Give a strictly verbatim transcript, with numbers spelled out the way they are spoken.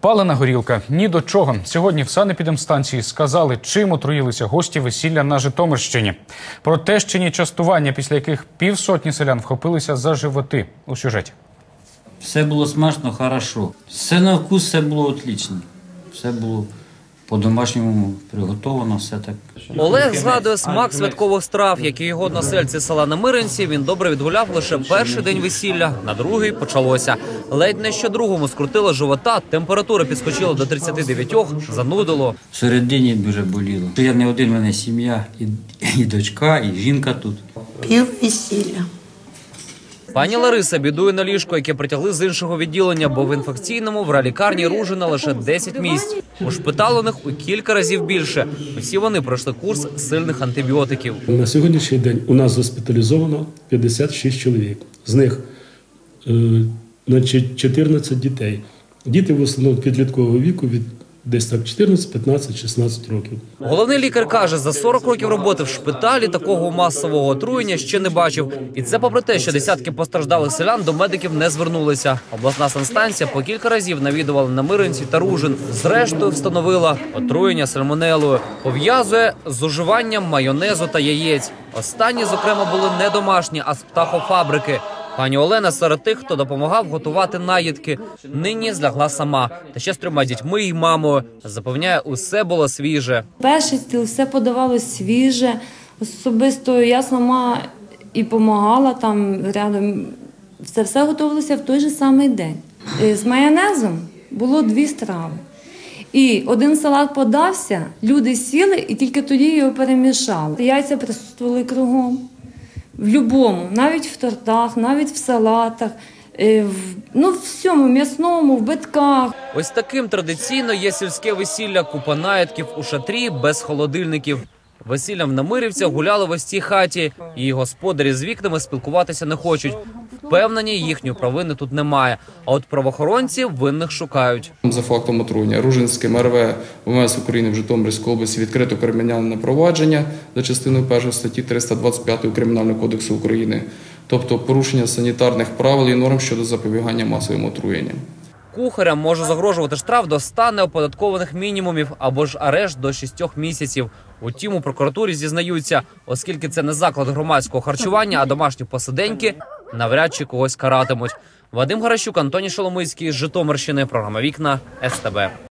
Палена горілка – ні до чого. Сьогодні в санепідемстанції сказали, чим отруїлися гості весілля на Житомирщині. Про тещині частування, після яких півсотні селян вхопилися за животи. У сюжеті. Все було смачно, хорошо. Все на вкус, все було отлично. Все було по-домашньому приготовано, все так. Олег згадує смак святкових страв, як і його односельці села Немиринці. Він добре відгуляв лише перший день весілля, на другий почалося. Ледь не що другому скрутило живота, температура підскочила до тридцяти дев'яти, занудило. Всередині дуже боліло. Я не один, в мене сім'я, і, і дочка, і жінка тут. Пів весілля. Пані Лариса бідує на ліжко, яке притягли з іншого відділення, бо в інфекційному в ралікарні Ружина лише десять місць. У шпиталених у кілька разів більше. Усі вони пройшли курс сильних антибіотиків. На сьогоднішній день у нас госпіталізовано п'ятдесят шість чоловік. З них значить, чотирнадцять дітей. Діти в основному підліткового віку від десь так чотирнадцять, п'ятнадцять, шістнадцять років. Головний лікар каже, за сорок років роботи в шпиталі такого масового отруєння ще не бачив. І це попри те, що десятки постраждалих селян до медиків не звернулися. Обласна санстанція по кілька разів навідувала Немиринці та Ружин. Зрештою встановила отруєння сальмонелою. Пов'язує з уживанням майонезу та яєць. Останні, зокрема, були не домашні, а з птахофабрики. Пані Олена серед тих, хто допомагав готувати наїдки. Нині злягла сама. Та ще з трьома дітьми і мамою. Запевняє, усе було свіже. Перший стіл все подавалось свіже. Особисто я сама і допомагала там рядом. Це все готувалося в той же самий день. З майонезом було дві страви. І один салат подався, люди сіли і тільки тоді його перемішали. Яйця присутствували кругом. В будь-якому, навіть в тортах, навіть в салатах, в, ну, в всьому, м'ясному, в битках. Ось таким традиційно є сільське весілля, купа наїдків у шатрі без холодильників. Весіллям в Немирівцях гуляли в ось цій хаті. Її господарі з вікнами спілкуватися не хочуть. Впевнені, їхньої провини тут немає. А от правоохоронці винних шукають. За фактом отруєння Ружинським ер ве ВМС України в Житомирській області відкрито кримінальне провадження за частиною першої статті триста двадцять п'ять Кримінального кодексу України. Тобто порушення санітарних правил і норм щодо запобігання масовим отруєнням. Кухарям може загрожувати штраф до ста неоподаткованих мінімумів або ж арешт до шістьох місяців. Утім, у прокуратурі зізнаються, оскільки це не заклад громадського харчування, а домашні посиденьки, навряд чи когось каратимуть. Вадим Гаращук, Антоній Шоломицький з Житомирщини. Програма «Вікна», ес те бе.